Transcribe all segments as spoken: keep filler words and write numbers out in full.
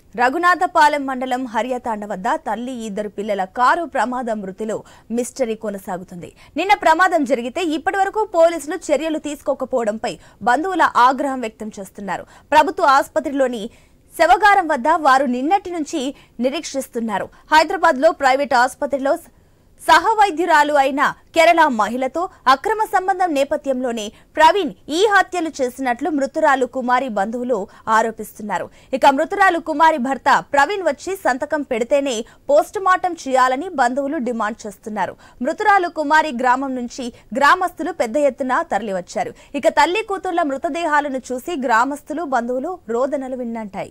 రఘునాథపాలెం మండలం హరియతాండ వద్ద తల్లి ఇద్దరు పిల్లల కారు ప్రమాద మృతిలో మిస్టరీ కొనసాగుతుంది. నిన్న ప్రమాదం జరిగితే ఇప్పటివరకు పోలీసులు చర్యలు తీసుకోకపోవడంపై బంధువుల ఆగ్రహం వ్యక్తం చేస్తున్నారు. ప్రభుత్వ ఆసుపత్రిలోని శవగారం వద్ద వారు నిన్నటి నుంచి నిరీక్షిస్తున్నారు. హైదరాబాద్ లో ప్రైవేట్ ఆసుపత్రిలో సహవైద్యురాలు అయిన కేరళ మహిళతో అక్రమ సంబంధం నేపథ్యంలోనే ప్రవీణ్ ఈ హత్యలు చేసినట్లు మృతురాలు కుమారి బంధువులు ఆరోపిస్తున్నారు. ఇక మృతురాలు కుమారి భర్త ప్రవీణ్ వచ్చి సంతకం పెడితేనే పోస్టుమార్టం చేయాలని బంధువులు డిమాండ్ చేస్తున్నారు. మృతురాలు కుమారి గ్రామం నుంచి గ్రామస్తులు పెద్ద ఎత్తున తరలివచ్చారు. ఇక తల్లి కూతుర్ల మృతదేహాలను చూసి గ్రామస్తులు బంధువులు రోదనలు విన్నంటాయి.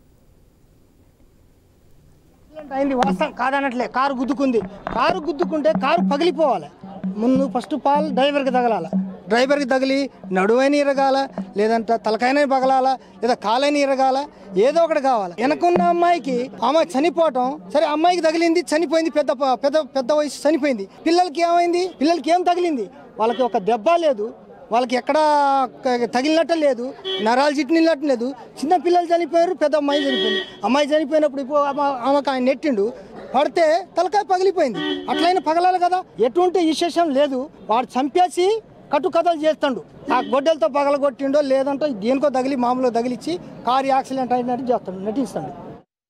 అయింది వాస్తవం కాదనట్లే. కారు గుద్దుకుంది. కారు గుద్దుకుంటే కారు పగిలిపోవాలి. ముందు ఫస్ట్ పాల్ డ్రైవర్కి తగలాల. డ్రైవర్కి తగిలి నడువైన ఇరగాల, లేదంటే తలకాయన పగలాల, లేదా కాలైన ఇరగాల, ఏదో ఒకటి కావాలి. వెనకున్న అమ్మాయికి అమ్మాయి చనిపోవటం సరే, అమ్మాయికి తగిలింది, చనిపోయింది, పెద్ద పెద్ద పెద్ద వయసు చనిపోయింది. పిల్లలకి ఏమైంది? పిల్లలకి ఏం తగిలింది? వాళ్ళకి ఒక దెబ్బ లేదు, వాళ్ళకి ఎక్కడ తగిలినట్టు లేదు, నరాలు చిట్టినట్టు లేదు. చిన్న పిల్లలు చనిపోయారు, పెద్ద అమ్మాయి చనిపోయింది. అమ్మాయి చనిపోయినప్పుడు ఇప్పుడు ఆమెకు ఆయన నెట్టిండు, పడితే తలకాయ పగిలిపోయింది. అట్లయినా పగలాలి కదా. ఎటువంటి విశేషం లేదు. వాడు చంపేసి కట్టు కథలు చేస్తాడు. ఆ గొడ్డలతో పగలగొట్టిండో లేదంటే దేనికో తగిలి మామూలుగా తగిలిచ్చి కారు యాక్సిడెంట్ అయినట్టు చేస్తాడు, నటిస్తాడు.